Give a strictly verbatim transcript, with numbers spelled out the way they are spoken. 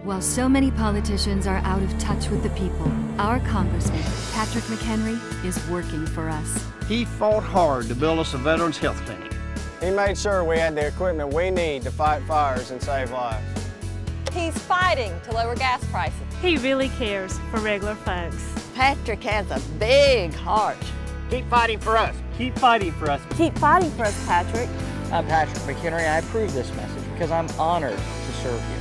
While so many politicians are out of touch with the people, our Congressman, Patrick McHenry, is working for us. He fought hard to build us a veterans health clinic. He made sure we had the equipment we need to fight fires and save lives. He's fighting to lower gas prices. He really cares for regular folks. Patrick has a big heart. Keep fighting for us. Keep fighting for us. Keep fighting for us, Patrick. I'm Patrick McHenry. I approve this message because I'm honored to serve you.